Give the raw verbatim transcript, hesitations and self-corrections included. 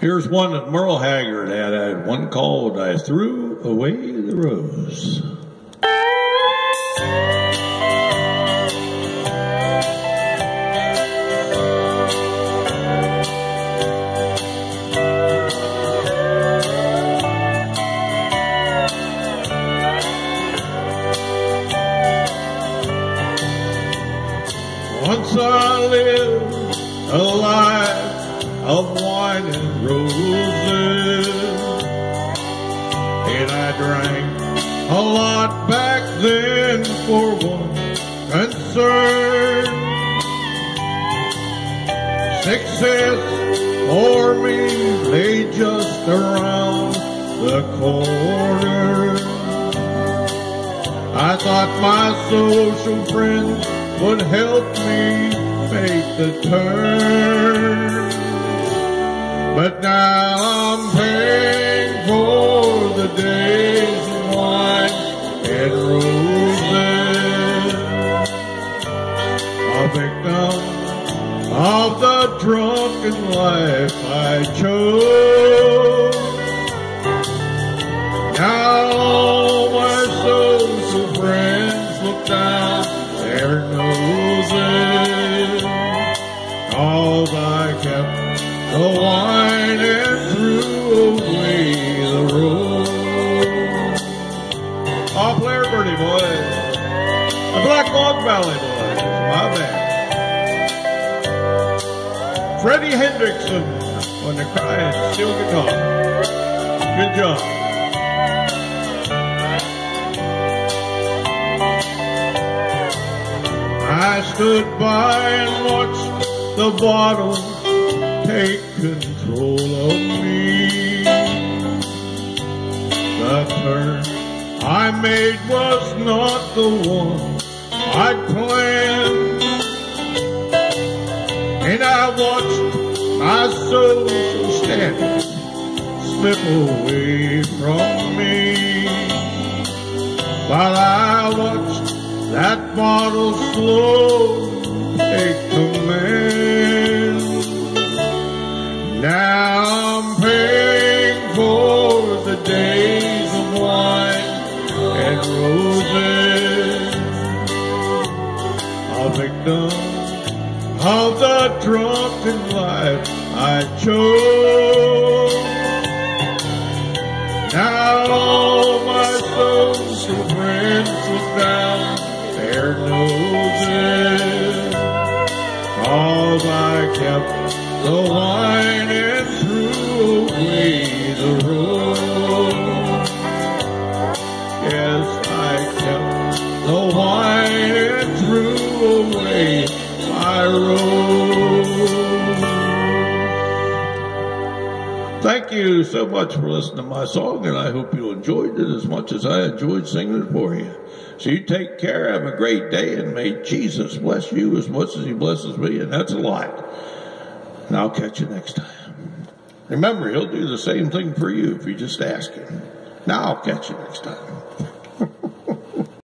Here's one that Merle Haggard had. I had one called I Threw Away the Rose. Once I lived a life of wine and roses, and I drank a lot back then for one concern. Success for me lay just around the corner. I thought my social friends would help me make the turn. But now I'm paying for the days of wine and roses, a victim of the drunken life I chose. Now all my social friends look down their noses, 'cause I kept the wine and threw away the rose. Oh, Blair Birdie boys, the Black Log Valley boys, my band. Freddie Hendrickson on the crying steel guitar. Good job. I stood by and watched the bottle take control of me. The turn I made was not the one I'd planned, and I watched my social standards slip away from me, while I watched that bottle slowly take command. Now I'm paying for the days of wine and roses, a victim of the drunken life I chose. Now all my social friends look down their noses, 'cause I kept the wine and threw away the rose. Yes, I kept the wine and threw away my rose. Thank you so much for listening to my song, and I hope you enjoyed it as much as I enjoyed singing it for you. So you take care, have a great day, and may Jesus bless you as much as he blesses me, and that's a lot. And I'll catch you next time. Remember, he'll do the same thing for you if you just ask him. Now I'll catch you next time.